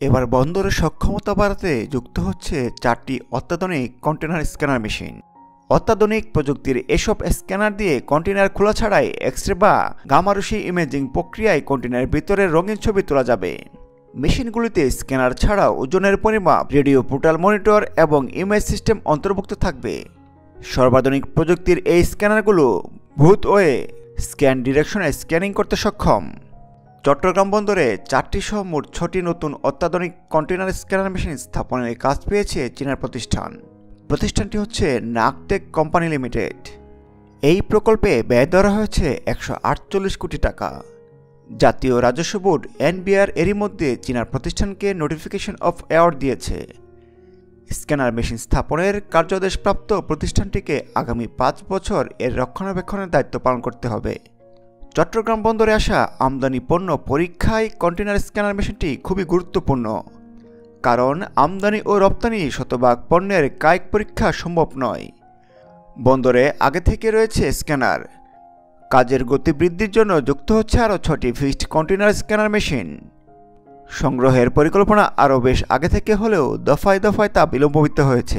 এবার বন্দরের সক্ষমতা বাড়াতে যুক্ত হচ্ছে 4টি অত্যাধুনিক কন্টেনার স্ক্যানার মেশিন। অত্যাধুনিক প্রযুক্তির এসব স্ক্যানার দিয়ে কন্টেনার খোলা ছাড়াই এক্স-রে বা গামারুশি ইমেজিং প্রক্রিয়ায় কন্টেনারের ভিতরে রঙিন ছবি তোলা যাবে। মেশিনগুলিতে স্ক্যানার ছাড়াও ওজনের পরিমাপ, রেডিও পোর্টাল মনিটর এবং ইমেজ সিস্টেম অন্তর্ভুক্ত থাকবে। সর্বাধুনিক প্রযুক্তির এই স্ক্যানারগুলো ভূত-ওয়ে স্ক্যান ডিরেকশনে স্ক্যানিং করতে সক্ষম। চট্টগ্রাম বন্দরে 4টি সহ মোট 6টি নতুন অত্যাধুনিক কন্টেনার স্ক্যানার মেশিন স্থাপনের কাজ পেয়েছে চীনের প্রতিষ্ঠানটি হচ্ছে নাকটেক কোম্পানি লিমিটেড। এই প্রকল্পে ব্যয় ধরা হয়েছে 148 কোটি টাকা। জাতীয় রাজস্ব বোর্ড এনবিআর এরই মধ্যে চীনা প্রতিষ্ঠানকে নোটিফিকেশন অফ অ্যাওয়ার্ড দিয়েছে। স্ক্যানার মেশিন স্থাপনের কার্যাদেশপ্রাপ্ত প্রতিষ্ঠানটিকে আগামী 5 বছর এর রক্ষণাবেক্ষণের দায়িত্ব পালন করতে হবে। চট্টগ্রাম বন্দরে আসা আমদানি পণ্য পরীক্ষায় কন্টেনার স্ক্যানার মেশিনটি খুবই গুরুত্বপূর্ণ, কারণ আমদানি ও রপ্তানি শতভাগ পণ্যের কায়িক পরীক্ষা সম্ভব নয়। বন্দরে আগে থেকে রয়েছে স্ক্যানার। কাজের গতি বৃদ্ধির জন্য যুক্ত হচ্ছে আরও 6টি ফিক্সড কন্টেনার স্ক্যানার মেশিন। সংগ্রহের পরিকল্পনা আরও বেশ আগে থেকে হলেও দফায় দফায় তা বিলম্বিত হয়েছে।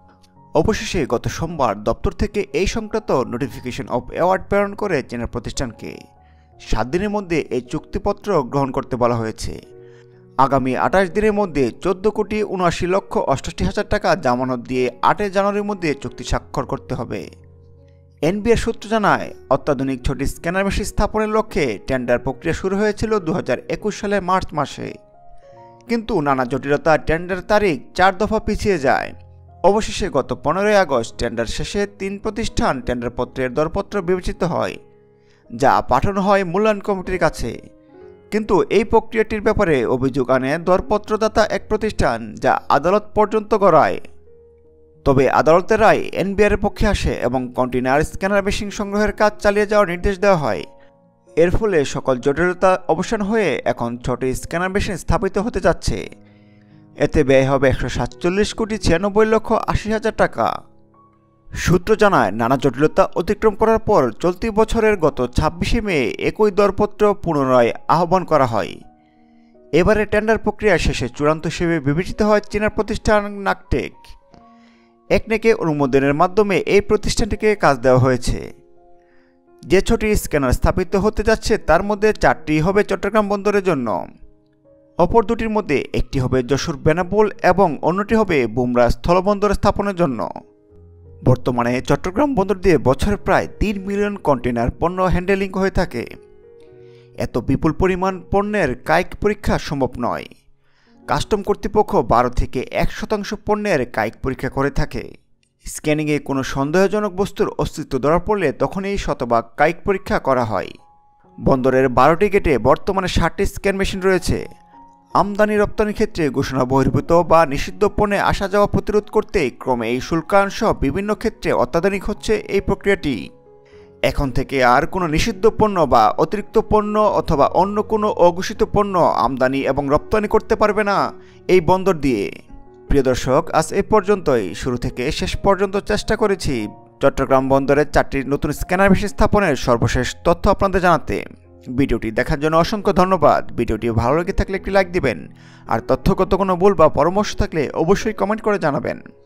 অবশেষে গত সোমবার দপ্তর থেকে এই সংক্রান্ত নোটিফিকেশন অফ অ্যাওয়ার্ড প্রেরণ করে চীনা প্রতিষ্ঠানকে 7 দিনের মধ্যে এই চুক্তিপত্র গ্রহণ করতে বলা হয়েছে। আগামী 28 দিনের মধ্যে 14,79,88,000 টাকা জামানত দিয়ে 8 জানুয়ারির মধ্যে চুক্তি স্বাক্ষর করতে হবে। এনবিআর সূত্র জানায়, অত্যাধুনিক 6টি স্ক্যানার মেশিন স্থাপনের লক্ষ্যে টেন্ডার প্রক্রিয়া শুরু হয়েছিল 2021 সালের মার্চ মাসে, কিন্তু নানা জটিলতায় টেন্ডার তারিখ 4 দফা পিছিয়ে যায়। অবশেষে গত 15 আগস্ট টেন্ডার শেষে 3 প্রতিষ্ঠান টেন্ডারপত্রের দরপত্র বিবেচিত হয়, যা পাঠানো হয় মূল্যায়ন কমিটির কাছে। কিন্তু এই প্রক্রিয়াটির ব্যাপারে অভিযোগ আনে দরপত্রদাতা এক প্রতিষ্ঠান, যা আদালত পর্যন্ত গড়ায়। তবে আদালতের রায় এনবিআরের পক্ষে আসে এবং কন্টেনার স্ক্যানার মেশিন সংগ্রহের কাজ চালিয়ে যাওয়ার নির্দেশ দেওয়া হয়। এর ফলে সকল জটিলতা অবসান হয়ে এখন 6টি স্ক্যানার মেশিন স্থাপিত হতে যাচ্ছে। এতে ব্যয় হবে 147,96,80,000 টাকা। সূত্র জানায়, নানা জটিলতা অতিক্রম করার পর চলতি বছরের গত 26শে মে একই দরপত্র পুনরায় আহ্বান করা হয়। এবারে টেন্ডার প্রক্রিয়া শেষে চূড়ান্ত হিসেবে বিবেচিত হয় চীনা প্রতিষ্ঠান নাকটেক। একনেকে অনুমোদনের মাধ্যমে এই প্রতিষ্ঠানটিকে কাজ দেওয়া হয়েছে। যে 6টি স্ক্যানার স্থাপিত হতে যাচ্ছে তার মধ্যে 4টি হবে চট্টগ্রাম বন্দরের জন্য। অপর 2টির মধ্যে একটি হবে যশোর বেনাপোল এবং অন্যটি হবে বুমরা স্থলবন্দর স্থাপনের জন্য। বর্তমানে চট্টগ্রাম বন্দর দিয়ে বছরে প্রায় 3 মিলিয়ন কন্টেনার পণ্য হ্যান্ডেলিং হয়ে থাকে। এত বিপুল পরিমাণ পণ্যের কায়িক পরীক্ষা সম্ভব নয়। কাস্টম কর্তৃপক্ষ 12 থেকে 1% পণ্যের কায়িক পরীক্ষা করে থাকে। স্ক্যানিংয়ে কোনো সন্দেহজনক বস্তুর অস্তিত্ব ধরা পড়লে তখনই শতভাগ কায়িক পরীক্ষা করা হয়। বন্দরের 12টি গেটে বর্তমানে 60টি স্ক্যান মেশিন রয়েছে। আমদানি রপ্তানির ক্ষেত্রে ঘোষণা বহির্ভূত বা নিষিদ্ধ পণ্যে আসা যাওয়া প্রতিরোধ করতে ক্রমে এই শুল্কায়ন সহ বিভিন্ন ক্ষেত্রে অত্যাধুনিক হচ্ছে এই প্রক্রিয়াটি। এখন থেকে আর কোনো নিষিদ্ধ পণ্য বা অতিরিক্ত পণ্য অথবা অন্য কোনো অঘোষিত পণ্য আমদানি এবং রপ্তানি করতে পারবে না এই বন্দর দিয়ে। প্রিয় দর্শক, আজ এ পর্যন্তই। শুরু থেকে শেষ পর্যন্ত চেষ্টা করেছি চট্টগ্রাম বন্দরের 4টি নতুন স্ক্যানার মেশিন স্থাপনের সর্বশেষ তথ্য আপনাদের জানাতে। ভিডিওটি দেখার জন্য অসংখ্য ধন্যবাদ। ভিডিওটি ভালো লেগে থাকলে একটি লাইক দিবেন, আর তথ্যগত কোনো ভুল বা পরামর্শ থাকলে অবশ্যই কমেন্ট করে জানাবেন।